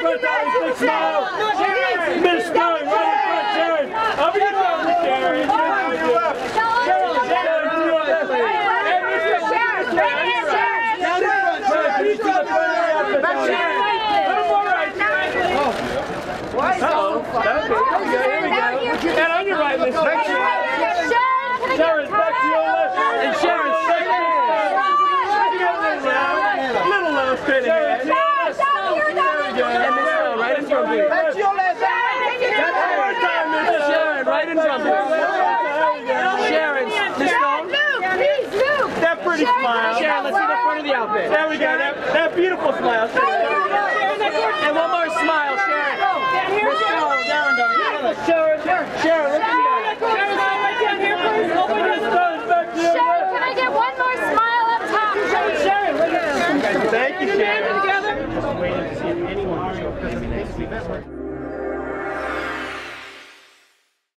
front, Big smile. Miss Stone, right in front, Sharon. I'll be good job, Sharon. And on your right, Miss Sharon, back to your left. And Sharon, second. Little low, straight ahead. And Miss Stone, right in front of you. Back to your left. Sharon, right in front of you. Sharon, Miss Stone. That pretty smile. Sharon, let's see the front of the outfit. There we go. That beautiful smile. And one more smile, Sharon. Miss Stone, down. Sharon, let's see that. Sharon, can I get one more smile up top? Sharon, Thank you, Sharon. together. Just waiting to see if anyone will show up.